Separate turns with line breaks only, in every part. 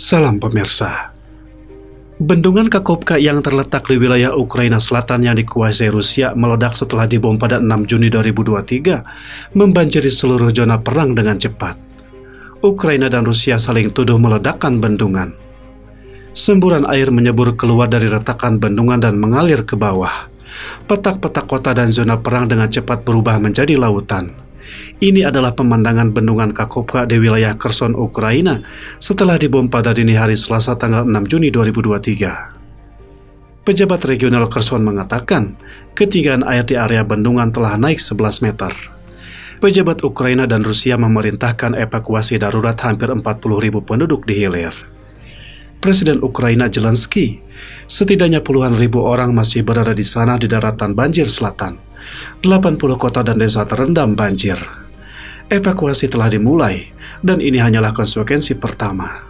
Salam pemirsa. Bendungan Kakhovka yang terletak di wilayah Ukraina Selatan yang dikuasai Rusia meledak setelah dibom pada 6 Juni 2023, membanjiri seluruh zona perang dengan cepat. Ukraina dan Rusia saling tuduh meledakkan bendungan. Semburan air menyembur keluar dari retakan bendungan dan mengalir ke bawah. Petak-petak kota dan zona perang dengan cepat berubah menjadi lautan. Ini adalah pemandangan bendungan Kakhovka di wilayah Kherson, Ukraina setelah dibom pada dini hari Selasa tanggal 6 Juni 2023. Pejabat regional Kherson mengatakan ketinggian air di area bendungan telah naik 11 meter. Pejabat Ukraina dan Rusia memerintahkan evakuasi darurat hampir 40.000 penduduk di hilir. Presiden Ukraina Zelensky, setidaknya puluhan ribu orang masih berada di sana di daratan banjir selatan. 80 kota dan desa terendam banjir. Evakuasi telah dimulai, dan ini hanyalah konsekuensi pertama.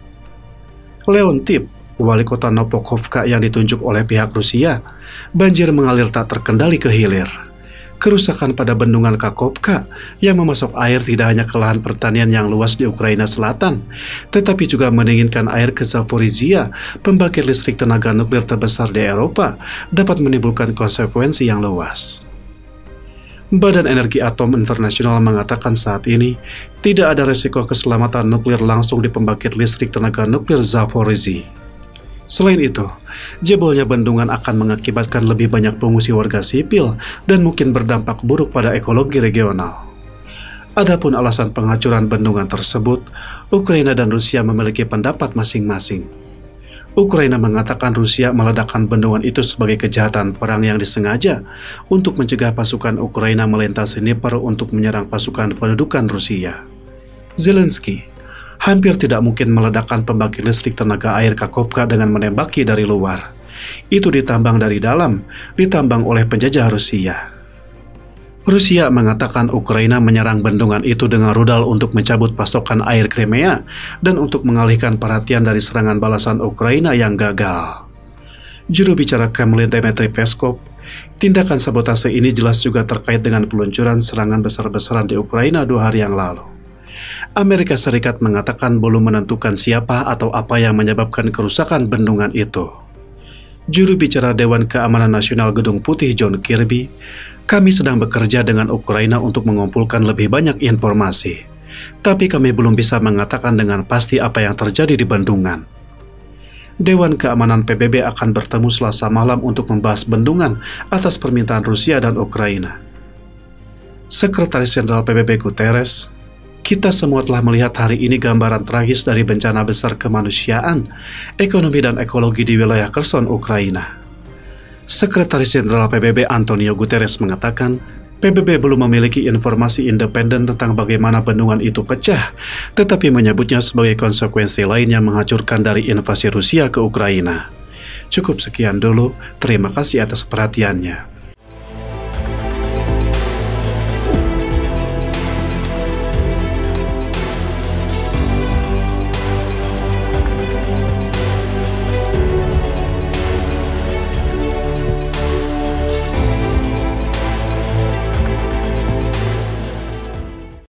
Leontip, wali kota Novokhovka yang ditunjuk oleh pihak Rusia, banjir mengalir tak terkendali ke hilir. Kerusakan pada bendungan Kakhovka yang memasok air tidak hanya ke lahan pertanian yang luas di Ukraina Selatan, tetapi juga mendinginkan air ke Zaporizhia, pembangkit listrik tenaga nuklir terbesar di Eropa, dapat menimbulkan konsekuensi yang luas. Badan Energi Atom Internasional mengatakan saat ini tidak ada risiko keselamatan nuklir langsung di pembangkit listrik tenaga nuklir Zaporizhia. Selain itu, jebolnya bendungan akan mengakibatkan lebih banyak pengungsi warga sipil dan mungkin berdampak buruk pada ekologi regional. Adapun alasan penghancuran bendungan tersebut, Ukraina dan Rusia memiliki pendapat masing-masing. Ukraina mengatakan Rusia meledakkan bendungan itu sebagai kejahatan perang yang disengaja untuk mencegah pasukan Ukraina melintasi Dnieper untuk menyerang pasukan pendudukan Rusia. Zelensky hampir tidak mungkin meledakkan pembangkit listrik tenaga air Kakhovka dengan menembaki dari luar. Itu ditambang dari dalam, ditambang oleh penjajah Rusia. Rusia mengatakan Ukraina menyerang bendungan itu dengan rudal untuk mencabut pasokan air Crimea dan untuk mengalihkan perhatian dari serangan balasan Ukraina yang gagal. Juru bicara Kremlin Dmitry Peskov, tindakan sabotase ini jelas juga terkait dengan peluncuran serangan besar-besaran di Ukraina 2 hari yang lalu. Amerika Serikat mengatakan belum menentukan siapa atau apa yang menyebabkan kerusakan bendungan itu. Juru bicara Dewan Keamanan Nasional Gedung Putih John Kirby, "Kami sedang bekerja dengan Ukraina untuk mengumpulkan lebih banyak informasi, tapi kami belum bisa mengatakan dengan pasti apa yang terjadi di bendungan." Dewan Keamanan PBB akan bertemu Selasa malam untuk membahas bendungan atas permintaan Rusia dan Ukraina. Sekretaris Jenderal PBB Guterres, "Kita semua telah melihat hari ini gambaran tragis dari bencana besar kemanusiaan, ekonomi dan ekologi di wilayah Kherson, Ukraina." Sekretaris Jenderal PBB Antonio Guterres mengatakan, PBB belum memiliki informasi independen tentang bagaimana bendungan itu pecah, tetapi menyebutnya sebagai konsekuensi lain yang menghancurkan dari invasi Rusia ke Ukraina. Cukup sekian dulu, terima kasih atas perhatiannya.